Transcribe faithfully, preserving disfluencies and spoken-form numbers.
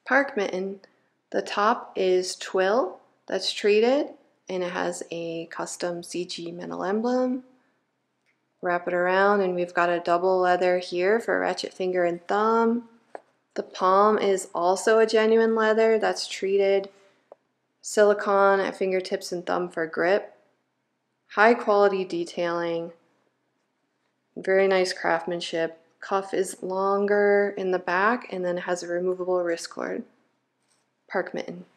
Park Mitten. The top is TWILL that's treated, and it has a custom C G metal emblem. Wrap it around, and we've got a double leather here for ratchet finger and thumb. The palm is also a genuine leather that's treated. Silicone at fingertips and thumb for grip. High quality detailing. Very nice craftsmanship. Cuff is longer in the back and then has a removable wrist cord. Park Mitten.